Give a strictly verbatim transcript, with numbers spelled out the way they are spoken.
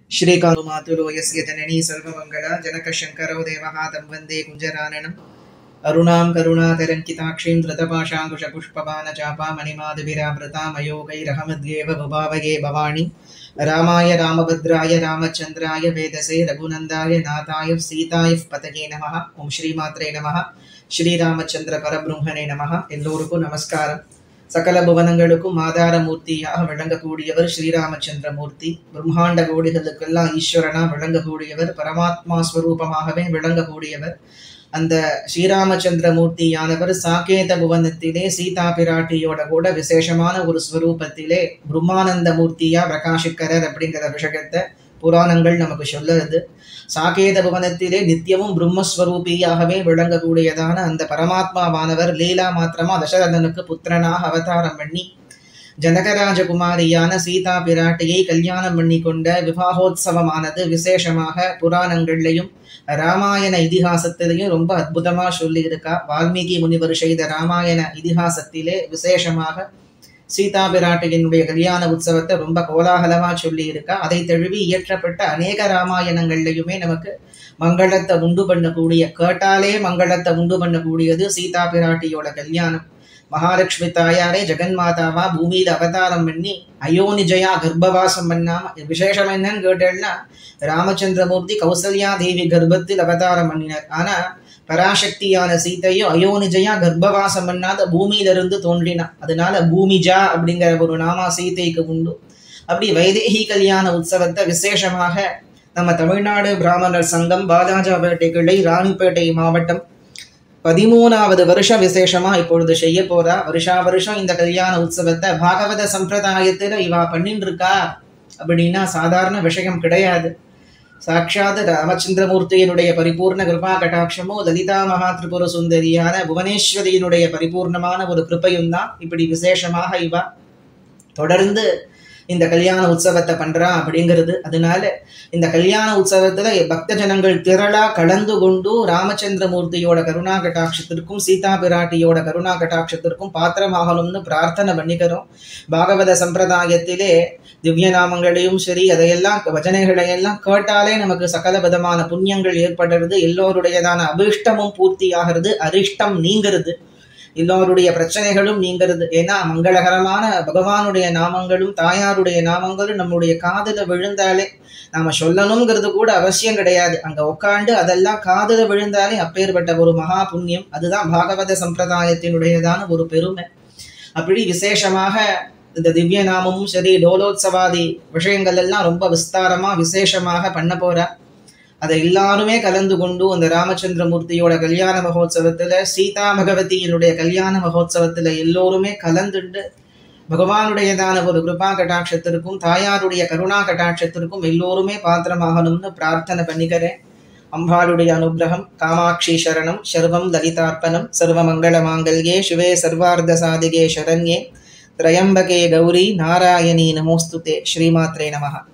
श्रीकान्तमातुलो यस्य जननी सर्वमङ्गला जनकशङ्करो देवः तं वन्दे कुञ्जराननम् अरुणां करुणातरङ्किताक्षीं धृतपाशाङ्कुशपुष्पबाणचापामणिमाधविरावृतां अयोगैरहमद्येव भुभावये भवानी रामाय रामभद्राय रामचन्द्राय वेदसे रघुनन्दाय नाथाय सीताय पतये नमः। ओं श्रीमात्रे नमः। श्रीरामचन्द्र परब्रह्मणे नमः। एल्लोरुक्कुम नमस्कारम। सकल भुवनங்களுக்கும் ஆதார மூர்த்தியாக விளங்கக்கூடியவர் ஸ்ரீராமச்சந்திரமூர்த்தி. பிரம்மாண்ட கோடிகளுக்கெல்லாம் ஈஸ்வரனா விளங்கக்கூடியவர், பரமாத்மா ஸ்வரூபமாகவே விளங்கக்கூடியவர். அந்த ஸ்ரீராமச்சந்திரமூர்த்தியானவர் சாகேத புவனத்திலே சீதா பிராட்டியோட கூட விசேஷமான ஒரு ஸ்வரூபத்திலே பிரம்மானந்த மூர்த்தியா பிரகாசிக்கரர் அப்படிங்கிற விஷயத்தை புராணங்கள் நமக்கு சொல்லுறது. சாகேத புவனத்திலே நித்தியமும் பிரம்மஸ்வரூபியாகவே விளங்கக்கூடியதான அந்த பரமாத்மாவானவர் லீலா மாத்திரமா தசரதனுக்கு புத்திரனாக அவதாரம் பண்ணி ஜனகராஜகுமாரியான சீதா பிராட்டியை கல்யாணம் பண்ணி கொண்ட விவாகோத்சவமானது விசேஷமாக புராணங்கள்லையும் ராமாயண இதிகாசத்திலையும் ரொம்ப அற்புதமா சொல்லி இருக்கா. வால்மீகி முனிவர் செய்த ராமாயண இதிகாசத்திலே விசேஷமாக சீதா பிராட்டியினுடைய கல்யாண உற்சவத்தை ரொம்ப கோலாகலமா சொல்லி இருக்கா. அதை தழுவி இயற்றப்பட்ட அநேக ராமாயணங்கள்லையுமே நமக்கு மங்களத்தை உண்டு பண்ணக்கூடிய, கேட்டாலே மங்களத்தை உண்டு பண்ணக்கூடியது சீதா பிராட்டியோட கல்யாணம். மகாலட்சுமி தாயாரே ஜெகன்மாதாவா பூமியில அவதாரம் பண்ணி அயோனிஜயா கர்ப்பவாசம் பண்ணாம, விசேஷம் என்னன்னு கேட்டேன்னா ராமச்சந்திரமூர்த்தி கௌசல்யா தேவி கர்ப்பத்தில் அவதாரம் பண்ணினார். ஆனா பராசக்தியான சீதையும் அயோனிஜயா கர்ப்பவாசம் பண்ணாத பூமியிலிருந்து தோன்றினா, அதனால பூமிஜா அப்படிங்கிற ஒரு நாமா சீதைக்கு உண்டு. அப்படி வைதேகி கல்யாண உற்சவத்தை விசேஷமாக நம்ம தமிழ்நாடு பிராமணர் சங்கம் பாலாஜாபேட்டை கிளை ராணிப்பேட்டை மாவட்டம் பதிமூணாவது வருஷம் விசேஷமா இப்பொழுது செய்ய போறா. வருஷா வருஷம் இந்த கல்யாண உற்சவத்தை பாகவத சம்பிரதாயத்துல இவா பண்ணிட்டு இருக்கா அப்படின்னா சாதாரண விஷயம் கிடையாது. சாட்சாத் ராமச்சந்திரமூர்த்தியினுடைய பரிபூர்ண கிருபா கட்டாட்சமோ லலிதா மகா திரிபுர சுந்தரியான புவனேஸ்வரியினுடைய பரிபூர்ணமான ஒரு கிருப்பையும் தான் இப்படி விசேஷமாக இவா தொடர்ந்து இந்த கல்யாண உற்சவத்தை பண்றா அப்படிங்கிறது. அதனால இந்த கல்யாண உற்சவத்துல பக்த ஜனங்கள் திரளா கலந்து கொண்டு ராமச்சந்திரமூர்த்தியோட கருணா கட்டாட்சத்திற்கும் சீதா பிராட்டியோட கருணா கட்டாட்சத்திற்கும் பாத்திரமாகணும்னு பிரார்த்தனை பண்ணிக்கிறோம். பாகவத சம்பிரதாயத்திலே திவ்ய நாமங்களையும் சரி அதையெல்லாம் வச்சனைகளையெல்லாம் கேட்டாலே நமக்கு சகல விதமான புண்ணியங்கள் ஏற்படுறது, எல்லோருடையதான அபிஷ்டமும் பூர்த்தி ஆகிறது, அரிஷ்டம் நீங்கிறது, எல்லோருடைய பிரச்சனைகளும் நீங்கிறது. ஏன்னா மங்களகரமான பகவானுடைய நாமங்களும் தாயாருடைய நாமங்களும் நம்முடைய காதுல விழுந்தாலே நாம சொல்லணுங்கிறது கூட அவசியம் கிடையாது. அங்க உட்காந்து அதெல்லாம் காதுல விழுந்தாலே அப்பேற்பட்ட ஒரு மகா புண்ணியம். அதுதான் பாகவத சம்பிரதாயத்தினுடையதான ஒரு பெருமை. அப்படி விசேஷமாக இந்த திவ்ய நாமமும் சரி டோலோத்சவாதி விஷயங்கள் எல்லாம் ரொம்ப விஸ்தாரமா விசேஷமாக பண்ண போறா. அதை எல்லாருமே கலந்து கொண்டு அந்த ராமச்சந்திரமூர்த்தியோட கல்யாண மகோத்சவத்துல சீதா பகவதியினுடைய கல்யாண மகோத்சவத்துல எல்லோருமே கலந்துண்டு பகவானுடையதான ஒரு கிருபா கட்டாட்சத்திற்கும் தாயாருடைய கருணா கட்டாட்சத்திற்கும் எல்லோருமே பாத்திரமாகணும்னு பிரார்த்தனை பண்ணிக்கிறேன். அம்பாளுடைய அனுகிரகம். காமாட்சி சரணம். சர்வம் லலிதார்ப்பணம். சர்வ மங்கள மாங்கல்யே சிவே சர்வார்த்த சாதிகே சரண்யே திரையம்பகே கௌரி நாராயணி நமோஸ்துதே. ஸ்ரீமாத்ரே நமஹ.